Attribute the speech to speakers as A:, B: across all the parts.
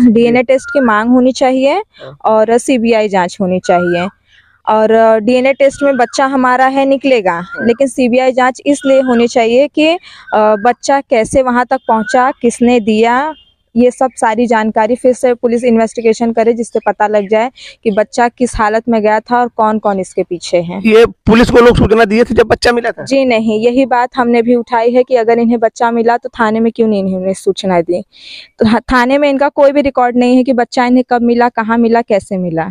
A: DNA test की मांग होनी चाहिए और सीबीआई जांच होनी चाहिए। और डीएनए टेस्ट में बच्चा हमारा है निकलेगा, लेकिन सीबीआई जांच इसलिए होनी चाहिए कि बच्चा कैसे वहां तक पहुंचा, किसने दिया, ये सब सारी जानकारी फिर से पुलिस इन्वेस्टिगेशन करे, जिससे पता लग जाए कि बच्चा किस हालत में गया था और कौन कौन इसके पीछे है।
B: ये पुलिस को लोग सूचना दिए थे जब बच्चा मिला था?
A: जी नहीं, यही बात हमने भी उठाई है कि अगर इन्हें बच्चा मिला तो थाने में क्यों नहीं इन्होंने सूचना दी। तो थाने में इनका कोई भी रिकॉर्ड नहीं है कि बच्चा इन्हें कब मिला, कहाँ मिला, कैसे मिला।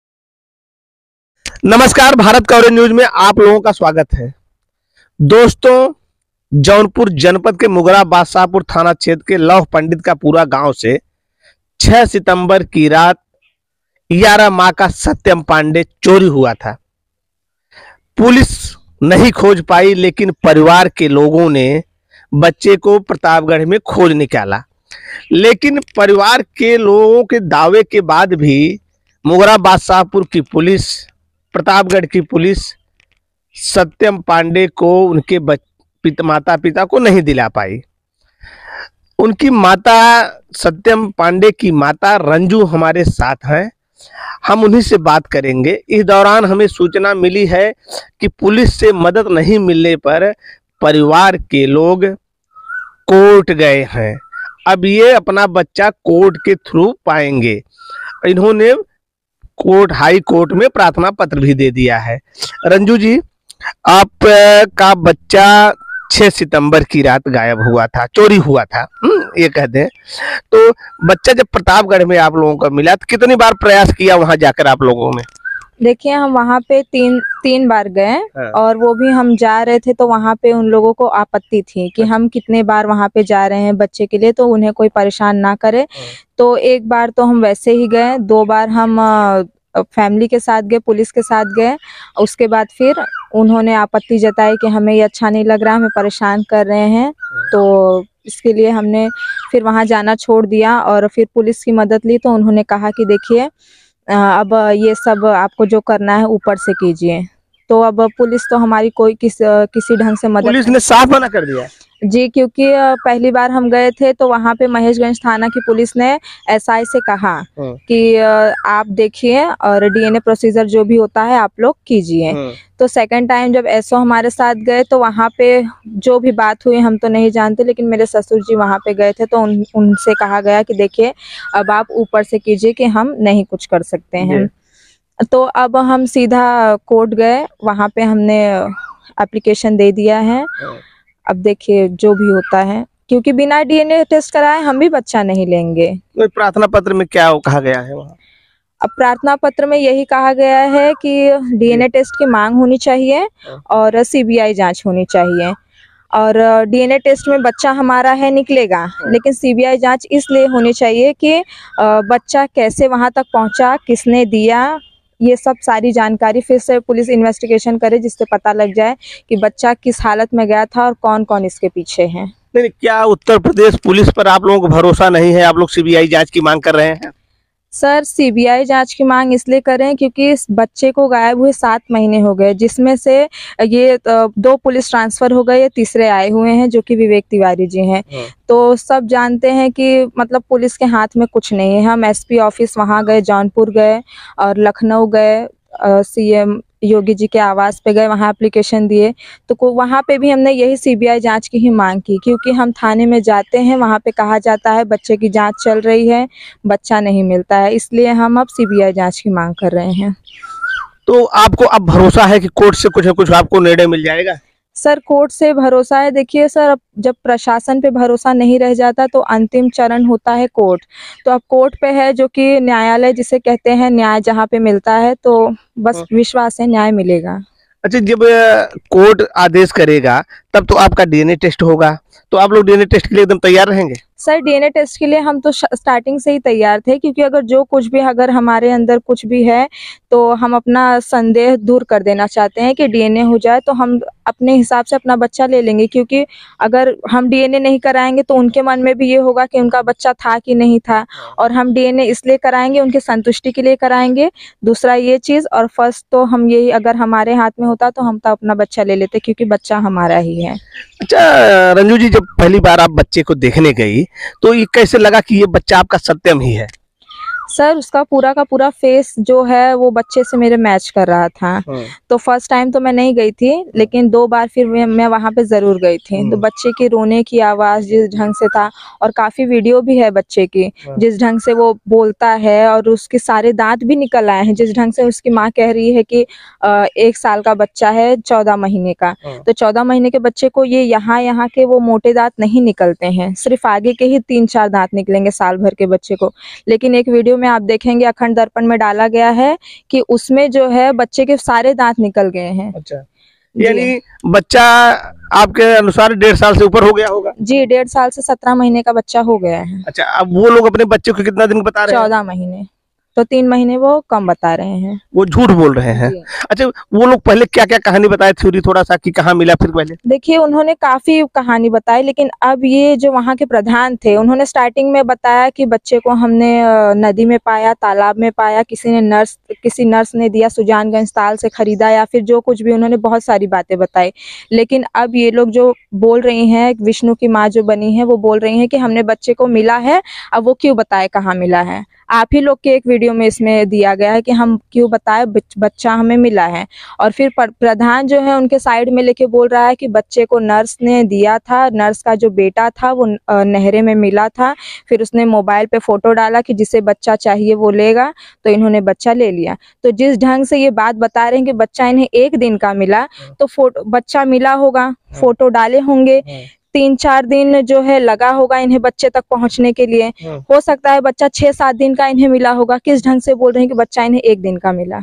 B: नमस्कार, भारत कवरेज न्यूज में आप लोगों का स्वागत है। दोस्तों, जौनपुर जनपद के मुगरा बादशाहपुर थाना क्षेत्र के लौह पंडित का पूरा गांव से 6 सितंबर की रात 11 माह का सत्यम पांडे चोरी हुआ था। पुलिस नहीं खोज पाई, लेकिन परिवार के लोगों ने बच्चे को प्रतापगढ़ में खोज निकाला। लेकिन परिवार के लोगों के दावे के बाद भी मुगरा बादशाहपुर की पुलिस, प्रतापगढ़ की पुलिस सत्यम पांडे को उनके माता पिता को नहीं दिला पाई। उनकी माता, सत्यम पांडे की माता रंजू हमारे साथ हैं, हम उन्हीं से बात करेंगे। इस दौरान हमें सूचना मिली है कि पुलिस से मदद नहीं मिलने पर परिवार के लोग कोर्ट गए हैं। अब ये अपना बच्चा कोर्ट के थ्रू पाएंगे। इन्होंने हाई कोर्ट में प्रार्थना पत्र भी दे दिया है। रंजू जी, आपका बच्चा 6 सितंबर की रात गायब हुआ था, चोरी हुआ था, ये कहते हैं। तो बच्चा जब प्रतापगढ़ में आप लोगों को मिला तो कितनी बार प्रयास किया वहां जाकर आप लोगों ने?
A: देखिए, हम वहाँ पे तीन बार गए। और वो भी हम जा रहे थे तो वहाँ पे उन लोगों को आपत्ति थी कि हम कितने बार वहाँ पे जा रहे हैं बच्चे के लिए, तो उन्हें कोई परेशान ना करे। तो एक बार तो हम वैसे ही गए, 2 बार हम फैमिली के साथ गए, पुलिस के साथ गए। उसके बाद फिर उन्होंने आपत्ति जताई कि हमें ये अच्छा नहीं लग रहा, हमें परेशान कर रहे हैं, तो इसके लिए हमने फिर वहाँ जाना छोड़ दिया और फिर पुलिस की मदद ली। तो उन्होंने कहा कि देखिए, अब ये सब आपको जो करना है ऊपर से कीजिए। तो अब पुलिस तो हमारी कोई किसी ढंग से मदद,
B: पुलिस ने साफ मना कर दिया
A: जी, क्योंकि पहली बार हम गए थे तो वहाँ पे महेशगंज थाना की पुलिस ने एसआई से कहा कि आप देखिए और डीएनए प्रोसीजर जो भी होता है आप लोग कीजिए। तो सेकंड टाइम जब एसओ हमारे साथ गए तो वहाँ पे जो भी बात हुई हम तो नहीं जानते, लेकिन मेरे ससुर जी वहाँ पे गए थे तो उनसे कहा गया कि देखिए, अब आप ऊपर से कीजिए कि हम नहीं कुछ कर सकते हैं। तो अब हम सीधा कोर्ट गए, वहाँ पे हमने एप्लीकेशन दे दिया है। अब देखिए जो भी होता है, क्योंकि बिना डीएनए टेस्ट कराए हम भी बच्चा नहीं लेंगे।
B: तो प्रार्थना पत्र में क्या कहा गया है वहाँ?
A: अब प्रार्थना पत्र में यही कहा गया है कि डीएनए टेस्ट की मांग होनी चाहिए और सीबीआई जांच होनी चाहिए। और डीएनए टेस्ट में बच्चा हमारा है निकलेगा, लेकिन सीबीआई जांच इसलिए होनी चाहिए कि बच्चा कैसे वहां तक पहुंचा, किसने दिया, ये सब सारी जानकारी फिर से पुलिस इन्वेस्टिगेशन करे, जिससे पता लग जाए कि बच्चा किस हालत में गया था और कौन कौन इसके पीछे है।
B: नहीं, क्या उत्तर प्रदेश पुलिस पर आप लोगों को भरोसा नहीं है? आप लोग सीबीआई जांच की मांग कर रहे हैं?
A: सर, सीबीआई जांच की मांग इसलिए करें क्योंकि इस बच्चे को गायब हुए 7 महीने हो गए, जिसमें से ये 2 पुलिस ट्रांसफर हो गए, ये तीसरे आए हुए हैं जो कि विवेक तिवारी जी हैं। तो सब जानते हैं कि मतलब पुलिस के हाथ में कुछ नहीं है। हम एसपी ऑफिस वहां गए, जौनपुर गए और लखनऊ गए, सीएम योगी जी के आवास पे गए, वहाँ एप्लीकेशन दिए। तो वहाँ पे भी हमने यही सीबीआई जांच की ही मांग की, क्योंकि हम थाने में जाते हैं, वहाँ पे कहा जाता है बच्चे की जांच चल रही है, बच्चा नहीं मिलता है, इसलिए हम अब सीबीआई जांच की मांग कर रहे हैं।
B: तो आपको अब भरोसा है कि कोर्ट से कुछ न कुछ आपको निर्णय मिल जाएगा?
A: सर, कोर्ट से भरोसा है। देखिए सर, अब जब प्रशासन पे भरोसा नहीं रह जाता तो अंतिम चरण होता है कोर्ट। तो अब कोर्ट पे है, जो कि न्यायालय जिसे कहते हैं, न्याय जहाँ पे मिलता है, तो बस विश्वास है न्याय मिलेगा।
B: अच्छा, जब कोर्ट आदेश करेगा तब तो आपका डीएनए टेस्ट होगा, तो आप लोग डीएनए टेस्ट के लिए एकदम तैयार रहेंगे?
A: सर, डीएनए टेस्ट के लिए हम तो स्टार्टिंग से ही तैयार थे, क्योंकि अगर हमारे अंदर कुछ भी है तो हम अपना संदेह दूर कर देना चाहते हैं कि डीएनए हो जाए तो हम अपने हिसाब से अपना बच्चा ले लेंगे। क्योंकि अगर हम डीएनए नहीं कराएंगे तो उनके मन में भी ये होगा कि उनका बच्चा था कि नहीं था, और हम डीएनए इसलिए कराएंगे, उनके संतुष्टि के लिए कराएंगे। दूसरा ये चीज़, और फर्स्ट तो हम यही, अगर हमारे हाथ में होता तो हम तो अपना बच्चा ले लेते, क्योंकि बच्चा हमारा ही है।
B: अच्छा रंजू जी, जब पहली बार आप बच्चे को देखने गई तो ये कैसे लगा कि ये बच्चा आपका सत्यम ही है?
A: सर उसका पूरा का पूरा फेस जो है वो बच्चे से मेरे मैच कर रहा था। तो फर्स्ट टाइम तो मैं नहीं गई थी, लेकिन 2 बार फिर मैं वहाँ पे जरूर गई थी। तो बच्चे की रोने की आवाज जिस ढंग से था, और काफी वीडियो भी है बच्चे की, जिस ढंग से वो बोलता है, और उसके सारे दांत भी निकल आए हैं, जिस ढंग से उसकी माँ कह रही है कि 1 साल का बच्चा है 14 महीने का। तो 14 महीने के बच्चे को ये यहाँ के वो मोटे दांत नहीं निकलते हैं, सिर्फ आगे के ही 3-4 दांत निकलेंगे साल भर के बच्चे को। लेकिन एक वीडियो में आप देखेंगे अखंड दर्पण में डाला गया है कि उसमें जो है बच्चे के सारे दांत निकल गए हैं।
B: अच्छा, यानी बच्चा आपके अनुसार 1.5 साल से ऊपर हो गया होगा?
A: जी, 1.5 साल से 17 महीने का बच्चा हो गया है।
B: अच्छा, अब वो लोग अपने बच्चे को कितना दिन बता रहे हैं?
A: 14 महीने। तो 3 महीने वो कम बता रहे हैं,
B: वो झूठ बोल रहे हैं। अच्छा, वो लोग पहले क्या क्या कहानी बताए, थ्योरी थोड़ा सा कि कहाँ मिला? फिर पहले
A: देखिए उन्होंने काफी कहानी बताई, लेकिन अब ये जो वहाँ के प्रधान थे उन्होंने स्टार्टिंग में बताया कि बच्चे को हमने नदी में पाया, तालाब में पाया, किसी नर्स ने दिया, सुजानगंज ताल से खरीदा, या फिर जो कुछ भी, उन्होंने बहुत सारी बातें बताई। लेकिन अब ये लोग जो बोल रही हैं, विष्णु की माँ जो बनी है वो बोल रही हैं कि हमने बच्चे को मिला है, अब वो क्यों बताए कहाँ मिला है। आप ही लोग के एक वीडियो में इसमें दिया गया है कि हम क्यों बताए बच्चा हमें मिला है। और फिर प्रधान जो है उनके साइड में लेके बोल रहा है कि बच्चे को नर्स ने दिया था, नर्स का जो बेटा था वो नहरे में मिला था, फिर उसने मोबाइल पे फोटो डाला कि जिसे बच्चा चाहिए वो लेगा, तो इन्होंने बच्चा ले लिया। तो जिस ढंग से ये बात बता रहे हैं कि बच्चा इन्हें 1 दिन का मिला, तो बच्चा मिला होगा, फोटो डाले होंगे, 3-4 दिन जो है लगा होगा इन्हें बच्चे तक पहुंचने के लिए। हो सकता है बच्चा 6-7 दिन का इन्हें मिला होगा। किस ढंग से बोल रहे हैं कि बच्चा इन्हें 1 दिन का मिला?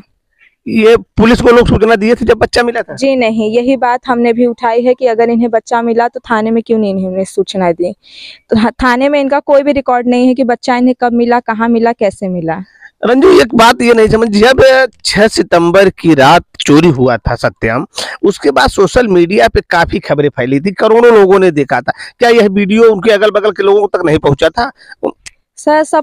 B: ये पुलिस को लोग सूचना दिए थे जब बच्चा मिला था?
A: जी नहीं, यही बात हमने भी उठाई है कि अगर इन्हें बच्चा मिला तो थाने में क्यों नहीं इन्होंने सूचना दी। तो थाने में इनका कोई भी रिकॉर्ड नहीं है कि बच्चा इन्हें कब मिला, कहाँ मिला, कैसे मिला।
B: रंजू, एक बात ये नहीं समझ, जब 6 सितंबर की रात चोरी हुआ था सत्यम, उसके बाद सोशल मीडिया पे काफी खबरें फैली थी, करोड़ों लोगों ने देखा था। क्या यह वीडियो उनके अगल बगल के लोगों तक नहीं पहुंचा था?
A: सर सब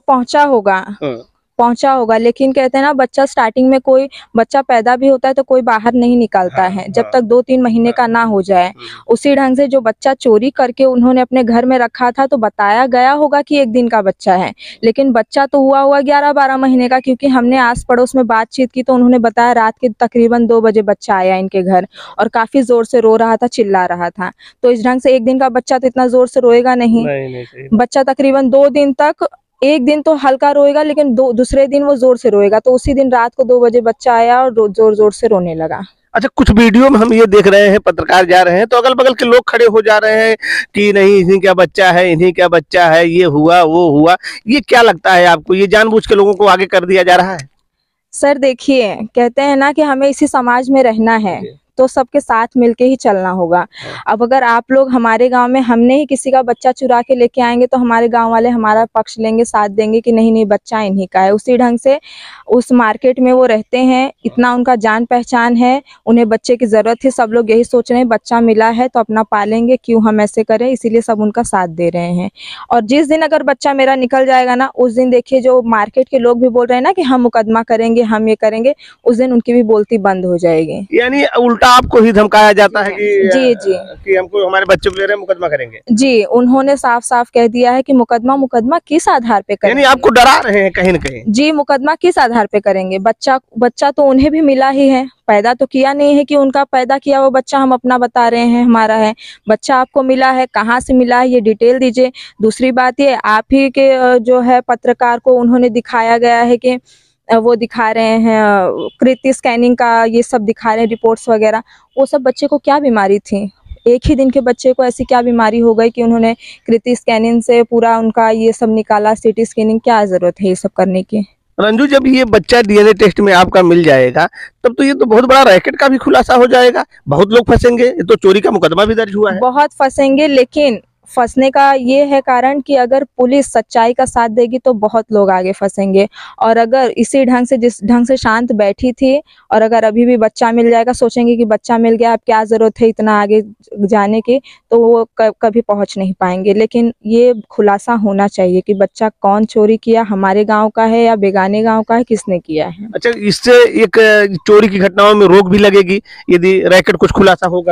A: पहुंचा होगा, लेकिन कहते हैं ना, बच्चा स्टार्टिंग में कोई बच्चा पैदा भी होता है तो कोई बाहर नहीं निकलता है जब तक 2-3 महीने का ना हो जाए। उसी ढंग से जो बच्चा चोरी करके उन्होंने अपने घर में रखा था, तो बताया गया होगा कि 1 दिन का बच्चा है, लेकिन बच्चा तो हुआ 11-12 महीने का, क्योंकि हमने आस पड़ोस में बातचीत की तो उन्होंने बताया रात के तकरीबन 2 बजे बच्चा आया इनके घर, और काफी जोर से रो रहा था, चिल्ला रहा था। तो इस ढंग से 1 दिन का बच्चा तो इतना जोर से रोएगा नहीं। बच्चा तकरीबन 2 दिन तक, 1 दिन तो हल्का रोएगा, लेकिन दूसरे दिन वो जोर से रोएगा। तो उसी दिन रात को 2 बजे बच्चा आया और जोर जोर से रोने लगा।
B: अच्छा, कुछ वीडियो में हम ये देख रहे हैं, पत्रकार जा रहे हैं तो अगल बगल के लोग खड़े हो जा रहे हैं कि नहीं इन्हीं क्या बच्चा है, इन्हीं क्या बच्चा है, ये हुआ वो हुआ। ये क्या लगता है आपको, ये जानबूझ के लोगों को आगे कर दिया जा रहा है?
A: सर देखिए, कहते हैं ना कि हमें इसी समाज में रहना है, तो सबके साथ मिलके ही चलना होगा। अब अगर आप लोग हमारे गांव में, हमने ही किसी का बच्चा चुरा के लेके आएंगे तो हमारे गांव वाले हमारा पक्ष लेंगे, साथ देंगे कि नहीं नहीं बच्चा इन्हीं का है। उसी ढंग से उस मार्केट में वो रहते हैं, इतना उनका जान पहचान है, उन्हें बच्चे की जरूरत है, सब लोग यही सोच रहे हैं बच्चा मिला है तो अपना पालेंगे, क्यों हम ऐसे करें, इसीलिए सब उनका साथ दे रहे हैं। और जिस दिन अगर बच्चा मेरा निकल जाएगा ना, उस दिन देखिए जो मार्केट के लोग भी बोल रहे हैं ना कि हम मुकदमा करेंगे, हम ये करेंगे, उस दिन उनकी भी बोलती बंद हो जाएगी।
B: यानी उल्टा आपको ही धमकाया जाता है कि
A: जी
B: कि हमको हमारे बच्चे को ले रहे हैं, मुकदमा करेंगे।
A: जी, उन्होंने साफ साफ कह दिया है कि मुकदमा किस आधार पे करेंगे।
B: यानी आपको डरा रहे हैं कहीं न कहीं।
A: जी, मुकदमा किस आधार पे करेंगे? बच्चा तो उन्हें भी मिला ही है, पैदा तो किया नहीं है कि उनका पैदा किया वो बच्चा हम अपना बता रहे हैं हमारा है। बच्चा आपको मिला है, कहाँ से मिला है ये डिटेल दीजिए। दूसरी बात ये, आप ही के जो है पत्रकार को उन्होंने दिखाया गया है कि वो दिखा रहे हैं कृति स्कैनिंग का, ये सब दिखा रहे हैं रिपोर्ट्स वगैरह। वो सब बच्चे को क्या बीमारी थी? 1 ही दिन के बच्चे को ऐसी क्या बीमारी हो गई कि उन्होंने कृति स्कैनिंग से पूरा उनका ये सब निकाला, सिटी स्कैनिंग? क्या जरूरत है ये सब करने की?
B: रंजू, जब ये बच्चा डीएनए टेस्ट में आपका मिल जाएगा तब तो ये तो बहुत बड़ा रैकेट का भी खुलासा हो जाएगा, बहुत लोग फंसेंगे। ये तो चोरी का मुकदमा भी दर्ज हुआ है।
A: बहुत फंसेंगे, लेकिन फंसने का ये है कारण कि अगर पुलिस सच्चाई का साथ देगी तो बहुत लोग आगे फंसेंगे। और अगर इसी ढंग से, जिस ढंग से शांत बैठी थी, और अगर अभी भी बच्चा मिल जाएगा, सोचेंगे कि बच्चा मिल गया अब क्या जरूरत है इतना आगे जाने की, तो वो कभी पहुंच नहीं पाएंगे। लेकिन ये खुलासा होना चाहिए कि बच्चा कौन चोरी किया, हमारे गाँव का है या बेगाने गाँव का है, किसने किया है।
B: अच्छा, इससे एक चोरी की घटनाओं में रोक भी लगेगी यदि रैकेट कुछ खुलासा होगा तो?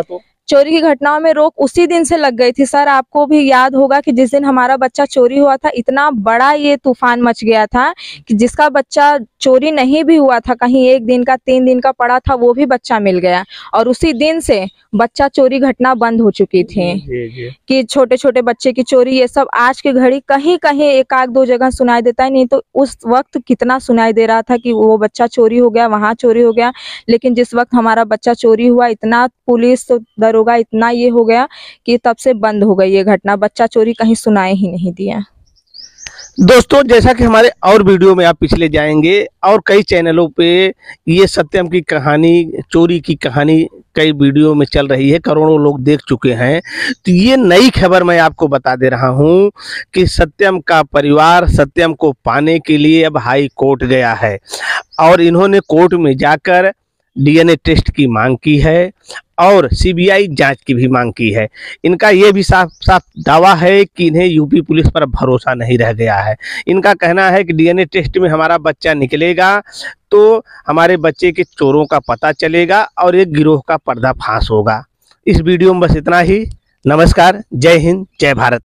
A: चोरी की घटनाओं में रोक उसी दिन से लग गई थी। सर आपको भी याद होगा कि जिस दिन हमारा बच्चा चोरी हुआ था, इतना बड़ा ये तूफान मच गया था कि जिसका बच्चा चोरी नहीं भी हुआ था, कहीं 1 दिन का 3 दिन का पड़ा था, वो भी बच्चा मिल गया। और उसी दिन से बच्चा चोरी घटना बंद हो चुकी थी कि छोटे छोटे बच्चे की चोरी, ये सब आज के घड़ी कहीं कहीं 1-2 जगह सुनाई देता है, नहीं तो उस वक्त कितना सुनाई दे रहा था कि वो बच्चा चोरी हो गया, वहाँ चोरी हो गया। लेकिन जिस वक्त हमारा बच्चा चोरी हुआ, इतना पुलिस दरोगा इतना ये हो गया कि तब से बंद हो गई ये घटना। बच्चा चोरी कहीं सुनाई ही नहीं दिया।
B: दोस्तों, जैसा कि हमारे और वीडियो में आप पिछले जाएंगे और कई चैनलों पे ये सत्यम की कहानी, चोरी की कहानी कई वीडियो में चल रही है, करोड़ों लोग देख चुके हैं। तो ये नई खबर मैं आपको बता दे रहा हूं कि सत्यम का परिवार सत्यम को पाने के लिए अब हाई कोर्ट गया है और इन्होंने कोर्ट में जाकर डीएनए टेस्ट की मांग की है और सीबीआई जांच की भी मांग की है। इनका ये भी साफ साफ दावा है कि इन्हें यूपी पुलिस पर भरोसा नहीं रह गया है। इनका कहना है कि डीएनए टेस्ट में हमारा बच्चा निकलेगा तो हमारे बच्चे के चोरों का पता चलेगा और एक गिरोह का पर्दाफाश होगा। इस वीडियो में बस इतना ही। नमस्कार, जय हिंद, जय भारत।